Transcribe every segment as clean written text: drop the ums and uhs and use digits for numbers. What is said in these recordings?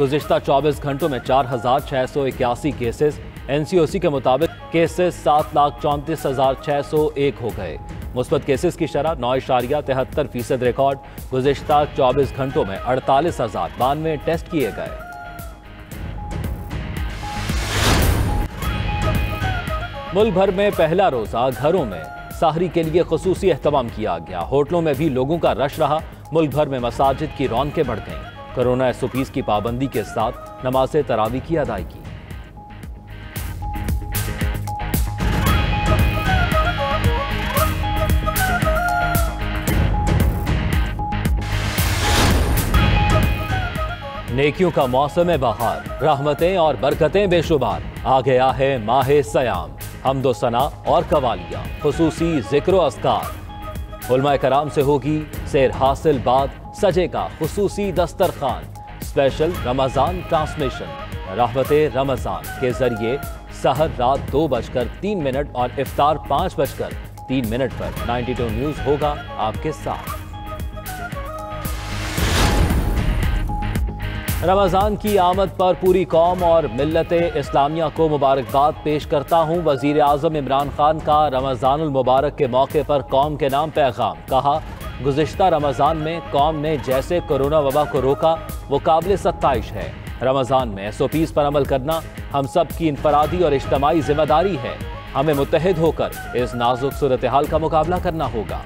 गुज़िश्ता 24 घंटों में 4,681 cases. NCOC के मुताबिक केसेस 7,34,601 हो गए। मुस्बत केसेस की शरह 9.73% रिकॉर्ड। गुज़िश्ता 24 घंटों में 48,092 टेस्ट किए गए। मुल्क भर में पहला रोजा घरों में सहरी के लिए खुसूसी एहतमाम किया गया। होटलों में भी लोगों का रश रहा। मुल्क भर में मसाजिद की रौनकें बढ़ गईं। कोरोना SOPs की पाबंदी के साथ नमाज़े तरावी की अदायगी। नेकियों का मौसम बहार, रहमतें और बरकतें बेशुमार। आ गया है माह सयाम, हम्दो सना और कवालियां, खुसूसी जिक्र अस्कार। उलमाए कराम से होगी सैर हासिल बाद, सजेगा खुसूसी दस्तरखान। स्पेशल रमजान ट्रांसमिशन रहमते रमजान के जरिए सहर रात 2:03 और इफ्तार 5:03 पर 92 न्यूज होगा आपके साथ। रमजान की आमद पर पूरी कौम और मिल्लत इस्लामिया को मुबारकबाद पेश करता हूँ। वजीर आजम इमरान खान का रमजानुल मुबारक के मौके पर कौम के नाम पैगाम। कहा, गुज़िश्ता रमजान में कौम ने जैसे कोरोना वबा को रोका वो काबिल सत्ताइश है। रमजान में SOPs पर अमल करना हम सब की इनफरादी और इज्तिमाई जिम्मेदारी है। हमें मुत्तहिद होकर इस नाजुक सूरत हाल का मुकाबला करना होगा।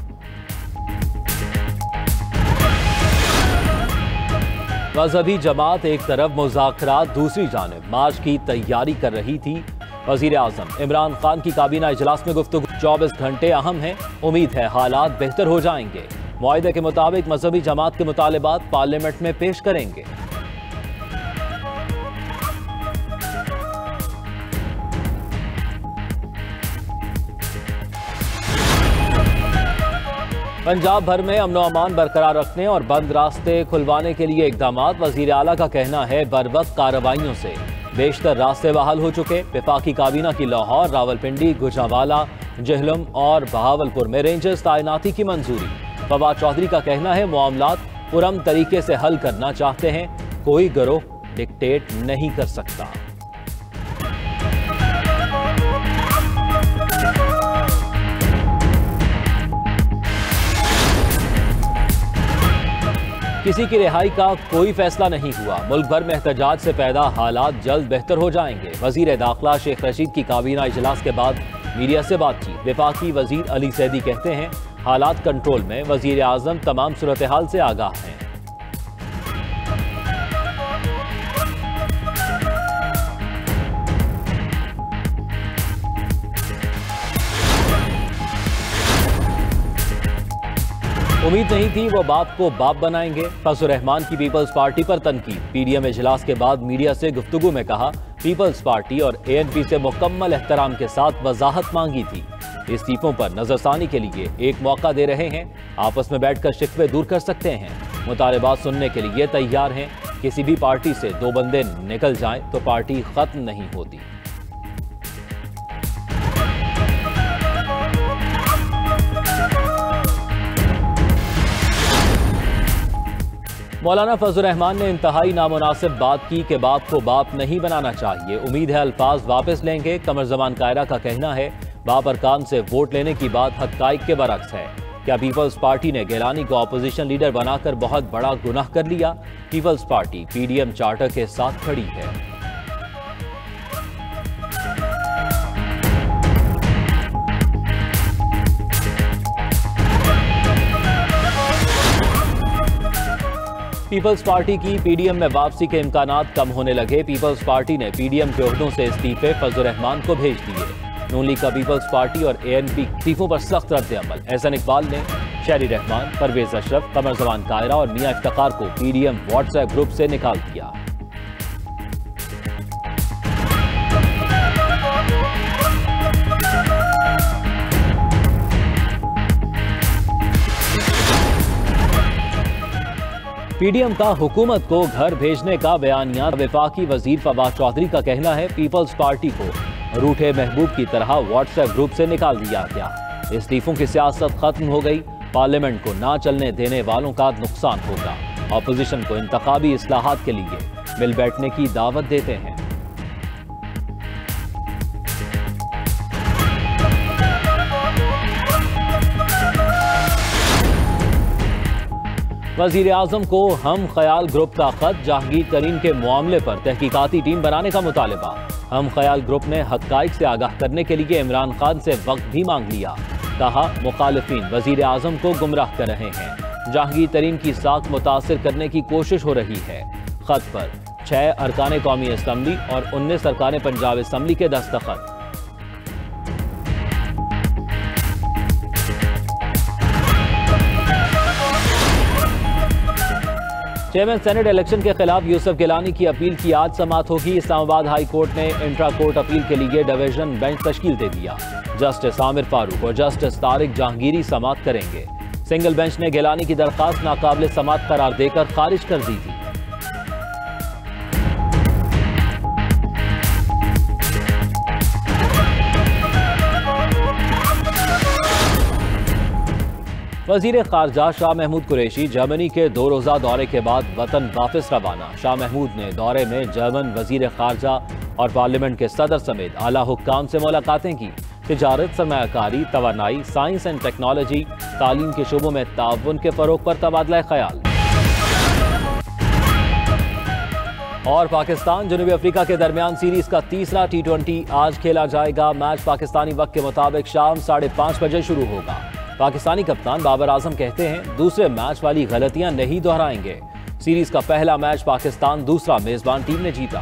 मजहबी जमात एक तरफ, मुज़ाकरात दूसरी जानिब मार्च की तैयारी कर रही थी। वज़ीर आज़म इमरान खान की काबीना इजलास में गुफ्तगू। 24 घंटे अहम हैं, उम्मीद है हालात बेहतर हो जाएंगे। मुआहदे के मुताबिक मजहबी जमात के मुतालिबात पार्लियामेंट में पेश करेंगे। पंजाब भर में अमन अमान बरकरार रखने और बंद रास्ते खुलवाने के लिए इक़दामात। वज़ीर आला का कहना है बरवक्त कार्रवाइयों से बेशतर रास्ते बहाल हो चुके। वफाकी काबीना की लाहौर, रावलपिंडी, गुजरांवाला, जेहलम और बहावलपुर में रेंजर्स तैनाती की मंजूरी। फवाद चौधरी का कहना है मामलात पुरअमन तरीके से हल करना चाहते हैं, कोई गिरोह डिक्टेट नहीं कर सकता। किसी की रिहाई का कोई फैसला नहीं हुआ। मुल्क भर में एहतजाज से पैदा हालात जल्द बेहतर हो जाएंगे। वजीर दाखिला शेख रशीद की काबीना इजलास के बाद मीडिया से बातचीत। वफाकी वजीर अली सैदी कहते हैं हालात कंट्रोल में। वजीर आजम तमाम सूरत हाल से आगाह हैं। उम्मीद नहीं थी वो बाप को बाप बनाएंगे। फजल रहमान की पीपल्स पार्टी पर तनकीद। PDM इजलास के बाद मीडिया से गुफ्तगू में कहा, पीपल्स पार्टी और ANP से मुकम्मल एहतराम के साथ वजाहत मांगी थी। इस्तीफों पर नजरसानी के लिए एक मौका दे रहे हैं। आपस में बैठकर शिकवे दूर कर सकते हैं। मुतालिबात सुनने के लिए तैयार हैं। किसी भी पार्टी से 2 बंदे निकल जाएं तो पार्टी खत्म नहीं होती। मौलाना फजल रहमान ने इंतहाई नामुनासिब बात की कि बाप को बाप नहीं बनाना चाहिए। उम्मीद है अल्फाज वापस लेंगे। कमर जमान कायरा का कहना है बाप अरकान से वोट लेने की बात हक़ाइक़ के बरक्स है। क्या पीपल्स पार्टी ने गिलानी को अपोजिशन लीडर बनाकर बहुत बड़ा गुनाह कर लिया? पीपल्स पार्टी PDM चार्टर के साथ खड़ी है। पीपल्स पार्टी की PDM में वापसी के इम्कानात कम होने लगे। पीपल्स पार्टी ने PDM के ओहदों से इस्तीफे फजल रहमान को भेज दिए। नून लीग का पीपल्स पार्टी और ANP इस्तीफों पर सख्त रद्द-ए-अमल। एहसन इकबाल ने शहरी रहमान, परवेज अशरफ, कमर जमान कायरा और मियां इफ्तिकार को PDM व्हाट्सएप ग्रुप से निकाल दिया। PDM का हुकूमत को घर भेजने का बयानिया। वफाकी वजीर फवाद चौधरी का कहना है पीपल्स पार्टी को रूठे महबूब की तरह व्हाट्सएप ग्रुप से निकाल दिया गया। इस्तीफों की सियासत खत्म हो गई। पार्लियामेंट को ना चलने देने वालों का नुकसान होगा। अपोजिशन को इंतखाबी इस्लाहात के लिए मिल बैठने की दावत देते हैं। वजीर आजम को हम ख्याल ग्रुप का खत, जहांगीर तरीन के मामले पर तहकीकाती टीम बनाने का मुतालबा। हम ख्याल ग्रुप ने हक़ाइक़ से आगाह करने के लिए इमरान खान से वक्त भी मांग लिया। कहा, मुखालिफिन वजीर आजम को गुमराह कर रहे हैं। जहांगीर तरीन की साख मुतासिर करने की कोशिश हो रही है। खत पर 6 अरकान कौमी असम्बली और 19 अरकान पंजाब असम्बली के दस्तखत। चेयरमैन सेनेट इलेक्शन के खिलाफ यूसुफ गिलानी की अपील की आज समाअत होगी। इस्लामाबाद हाई कोर्ट ने इंट्रा कोर्ट अपील के लिए डिवीजन बेंच तश्कील दे दिया। जस्टिस आमिर फारूक और जस्टिस तारिक जहांगीरी समाअत करेंगे। सिंगल बेंच ने गिलानी की दरखास्त नाकाबिल समाअत करार देकर खारिज कर दी थी। वजीर खारजा शाह महमूद कुरैशी जर्मनी के 2 रोज़ा दौरे के बाद वतन वापस रवाना। शाह महमूद ने दौरे में जर्मन वजीर खारजा और पार्लियामेंट के सदर समेत आला हुक्काम से मुलाकातें की। तिजारत, सरमायाकारी, तवानाई, साइंस एंड टेक्नोलॉजी, तालीम के शोबों में ताउन के फरोग पर तबादला ख्याल। और पाकिस्तान जनूबी अफ्रीका के दरमियान सीरीज का तीसरा T20 आज खेला जाएगा। मैच पाकिस्तानी वक्त के मुताबिक शाम 5:30 बजे शुरू होगा। पाकिस्तानी कप्तान बाबर आजम कहते हैं, दूसरे मैच वाली गलतियां नहीं दोहराएंगे। सीरीज का पहला मैच पाकिस्तान, दूसरा मेजबान टीम ने जीता।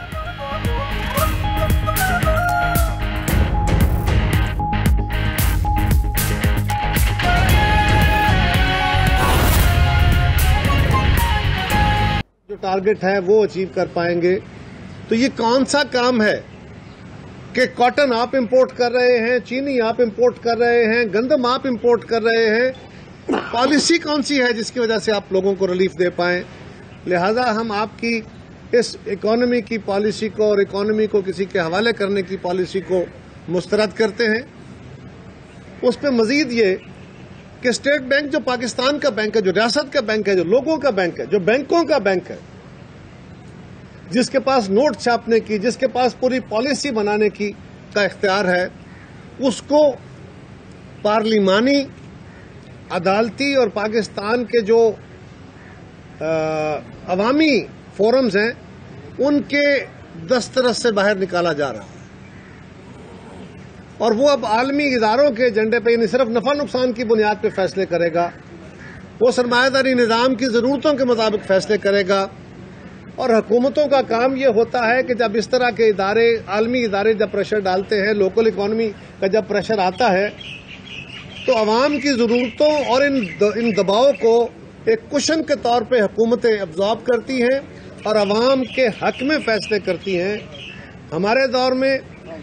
जो टारगेट है वो अचीव कर पाएंगे। तो ये कौन सा काम है कि कॉटन आप इंपोर्ट कर रहे हैं, चीनी आप इंपोर्ट कर रहे हैं, गंदम आप इंपोर्ट कर रहे हैं। पॉलिसी कौन सी है जिसकी वजह से आप लोगों को रिलीफ दे पाएं? लिहाजा हम आपकी इस इकोनॉमी की पॉलिसी को और इकोनॉमी को किसी के हवाले करने की पॉलिसी को मुस्तरद करते हैं। उस पर मजीद ये कि स्टेट बैंक जो पाकिस्तान का बैंक है, जो रियासत का बैंक है, जो लोगों का बैंक है, जो बैंकों का बैंक है, जिसके पास नोट छापने की, जिसके पास पूरी पॉलिसी बनाने की का इख्तियार है, उसको पार्लिमानी, अदालती और पाकिस्तान के जो अवामी फोरम्स हैं उनके दस्तरस से बाहर निकाला जा रहा है। और वो अब आलमी इदारों के एजेंडे पे, यानी सिर्फ नफा नुकसान की बुनियाद पे फैसले करेगा। वो सरमायादारी निज़ाम की ज़रूरतों के मुताबिक फैसले करेगा। और हुकूमतों का काम ये होता है कि जब इस तरह के इदारे, आलमी इदारे जब प्रेशर डालते हैं, लोकल इकॉनमी का जब प्रेशर आता है, तो अवाम की ज़रूरतों और इन दबाव को एक कुशन के तौर पे हुकूमतें अब्जॉर्ब करती हैं और अवाम के हक में फैसले करती हैं। हमारे दौर में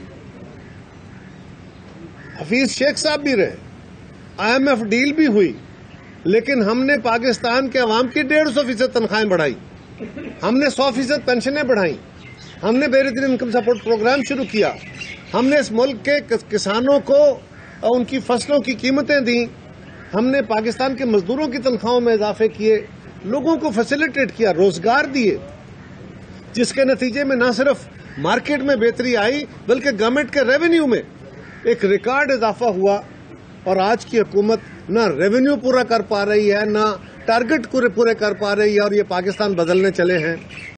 हफीज शेख साहब भी रहे, IMF डील भी हुई, लेकिन हमने पाकिस्तान के अवाम की 150% तनख्वाहें बढ़ाई, हमने 100% पेंशनें बढ़ाई, हमने बेहतरीन इनकम सपोर्ट प्रोग्राम शुरू किया, हमने इस मुल्क के किसानों को उनकी फसलों की कीमतें दी, हमने पाकिस्तान के मजदूरों की तनख्वाहों में इजाफे किए, लोगों को फैसिलिटेट किया, रोजगार दिए, जिसके नतीजे में न सिर्फ मार्केट में बेहतरी आई बल्कि गवर्नमेंट के रेवेन्यू में एक रिकॉर्ड इजाफा हुआ। और आज की हुकूमत न रेवेन्यू पूरा कर पा रही है, न टारगेट पूरे कर पा रही है, और ये पाकिस्तान बदलने चले हैं।